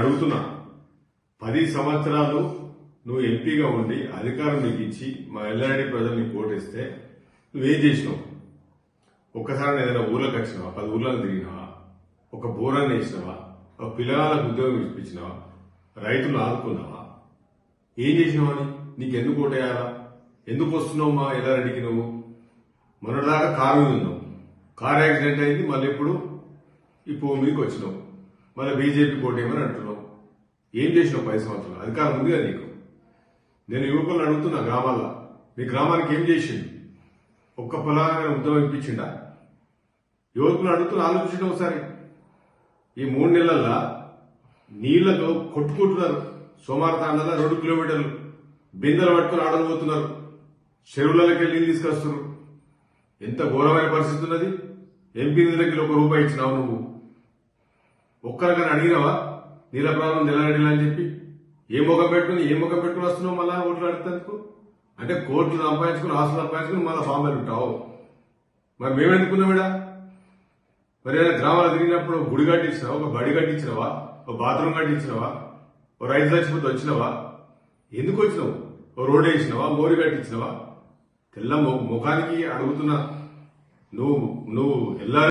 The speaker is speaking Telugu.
అడుగుతున్నా 10 సంవత్సరాలు నువ్వు ఎంపీగా ఉండి అధికారం నీకు ఇచ్చి మా ఎల్లారెడ్డి ప్రజలు నీకు ఓటేస్తే నువ్వేం చేసినావు? ఒక్కసారి ఏదైనా ఊర్లోకి వచ్చినావా? 10 ఊర్లను తిరిగినావా? ఒక బోరాన్ని వేసినావా? ఒక పిల్లగాళ్ళకు ఉద్యోగం ఇప్పించినావా? రైతులు ఆదుకున్నావా? ఏం చేసినావని నీకెందుకు ఓటేయాలా? ఎందుకు వస్తున్నావు మా ఎల్లారెడ్డికి? నువ్వు మొన్నటిదాకా కారు మీద ఉన్నావు, కారు యాక్సిడెంట్ అయింది, మళ్ళీ ఇప్పుడు మీకు వచ్చినావు, మళ్ళీ బీజేపీ కోటేమని అంటున్నావు. ఏం చేసినావు 10 సంవత్సరాలు? అధికారం ఉంది కదా నీకు. నేను యువకులను అడుగుతున్నా, గ్రామాల్లో మీ గ్రామానికి ఏం చేసిండు? ఒక్క పొలాన్ని ఉద్యోగం ఇప్పించిండా? యువకులను అడుగుతున్నా, ఆలోచించడం ఒకసారి. ఈ 3 నెలల్లో నీళ్లతో కొట్టుకుంటున్నారు. సోమారతాండలో 2 కిలోమీటర్లు బిందెలు పట్టుకుని ఆడకపోతున్నారు, చెరువులకి వెళ్ళి తీసుకొస్తున్నారు. ఎంత ఘోరమైన పరిస్థితి ఉన్నది. ఎంపీ నిధులకి 1 రూపాయి ఇచ్చినావు నువ్వు? ఒక్కరికైనా అడిగినావా నీళ్ళ ప్రాబ్లం ఎల్లారెడ్డిలా అని చెప్పి? ఏ ముఖం పెట్టుకుని వస్తున్నావు మళ్ళా ఓట్లు అడుగుతందుకు? అంటే కోట్లు సంపాదించుకుని, ఆస్తులు సంపాదించుకుని మళ్ళీ బాంబేలు ఉంటావు. మరి మేమెందుకున్నామిడా? మరి ఏదైనా గ్రామాలు తిరిగినప్పుడు గుడి కట్టించినావా? ఒక బడి కట్టించినవా? ఒక బాత్రూమ్ కట్టించినవా? ఓ రైతు చచ్చిపోతే వచ్చినావా? ఎందుకు వచ్చినావు? ఓ రోడ్ వేసినావా? మోరి కట్టించినవా? తెల్ల ముఖానికి అడుగుతున్నా. నువ్వు ఎల్లా